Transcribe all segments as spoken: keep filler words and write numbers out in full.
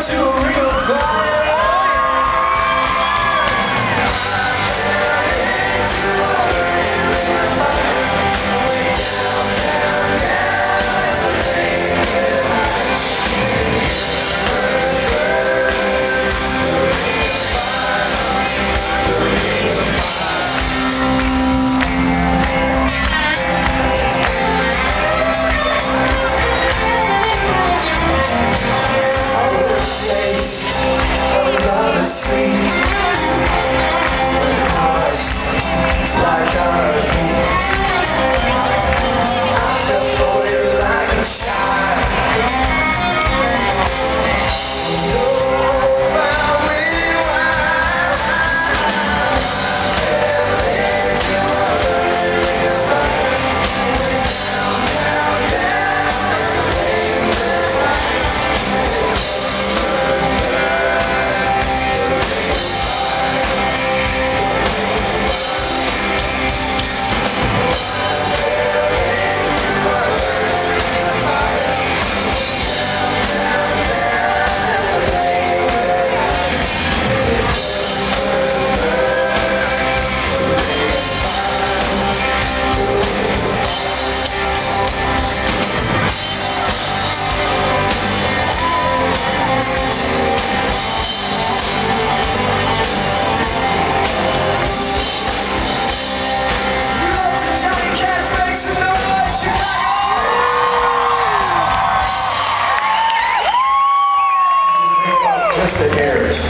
Just a hair. That's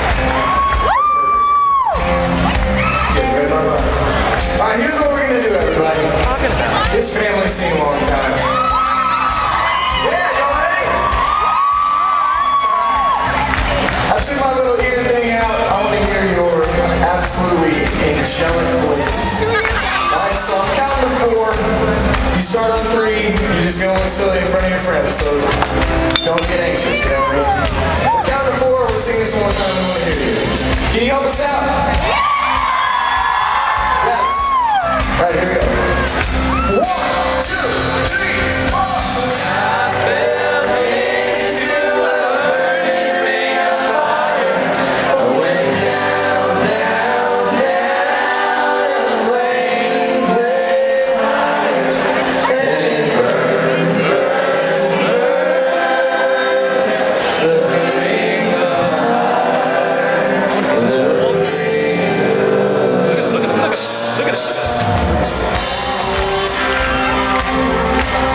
perfect. Get right on up. Alright, here's what we're gonna do, everybody. This family's seen a long time. Yeah, y'all ready? I took my little ear thing out. I want to hear your absolutely angelic voices. Alright, so I'm counting to four. If you start on three, you're just gonna look silly in front of your friends, so don't get anxious, you know, right? So count to four, we'll sing this one more time, we want to hear you. Can you help us out? Yes. Alright, here we go. One, two, three, four. I fell into a burning ring of fire. I went down, down, down, and the flame, flame higher. And it burns, burns, burns. The ring of fire. The ring of fire. Look at it, look at it, look at it.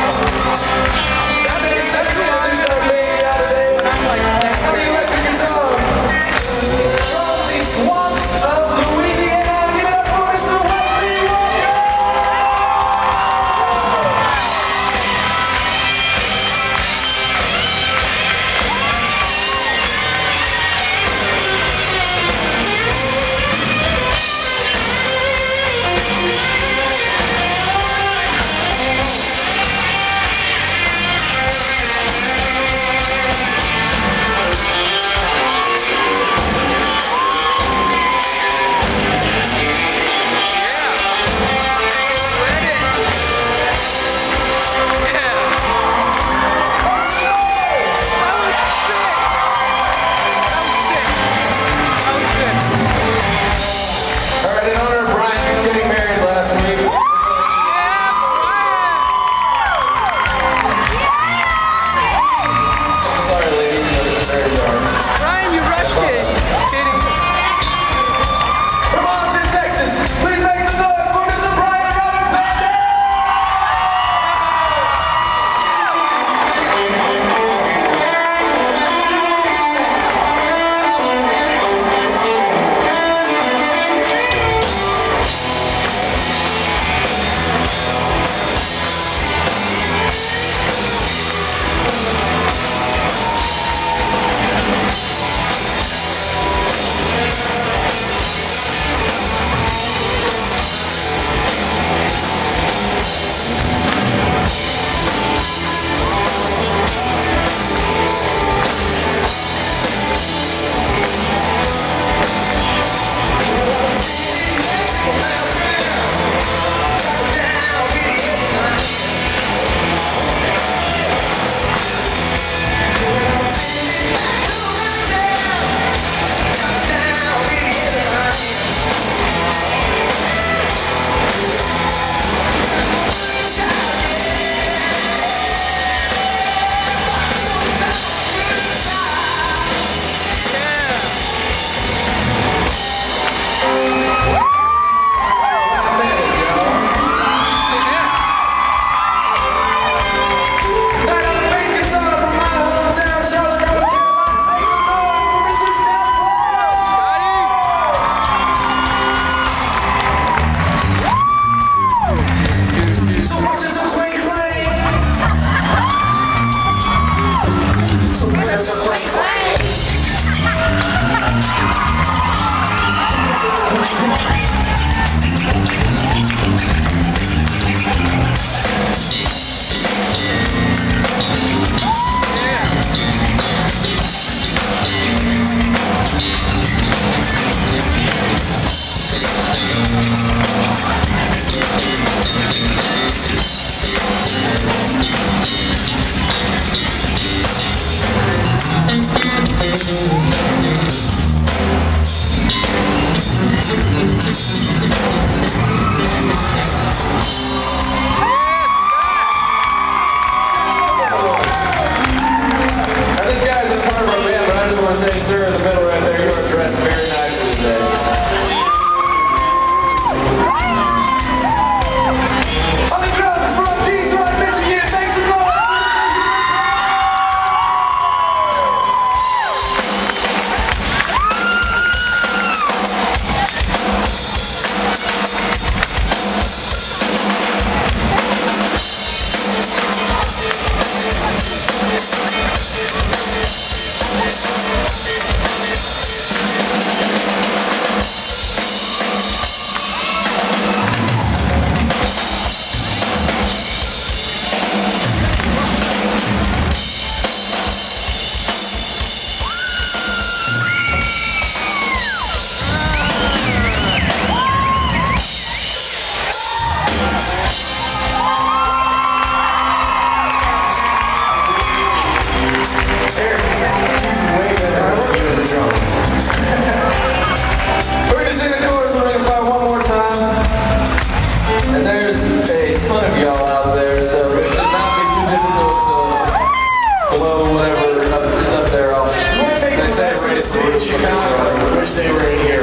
sir in the middle right there, you are dressed very nicely today. On the drums from Detroit, Michigan, make some noise! We're gonna sing the chorus of Ring of Fire one more time. And there's a ton of y'all out there, so this should not be too difficult to blow whatever is up there off. They say Chicago. I wish they were in here.